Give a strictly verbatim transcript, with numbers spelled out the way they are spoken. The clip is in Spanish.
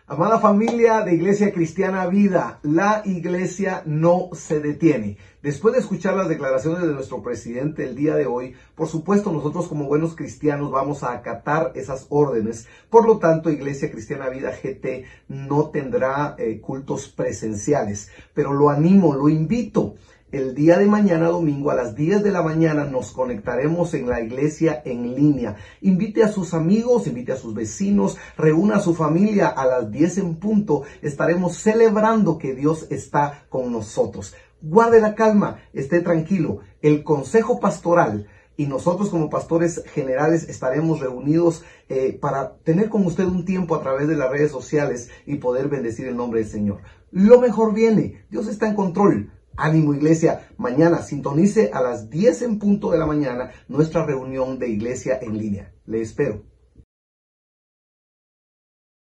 Amada familia de Iglesia Cristiana Vida, la iglesia no se detiene. Después de escuchar las declaraciones de nuestro presidente el día de hoy, por supuesto nosotros como buenos cristianos vamos a acatar esas órdenes. Por lo tanto, Iglesia Cristiana Vida G T no tendrá eh, cultos presenciales, pero lo animo, lo invito. El día de mañana, domingo, a las diez de la mañana, nos conectaremos en la iglesia en línea. Invite a sus amigos, invite a sus vecinos, reúna a su familia a las diez en punto. Estaremos celebrando que Dios está con nosotros. Guarde la calma, esté tranquilo. El consejo pastoral y nosotros como pastores generales estaremos reunidos eh, para tener con usted un tiempo a través de las redes sociales y poder bendecir el nombre del Señor. Lo mejor viene, Dios está en control. Ánimo iglesia, mañana sintonice a las diez en punto de la mañana nuestra reunión de iglesia en línea. Le espero.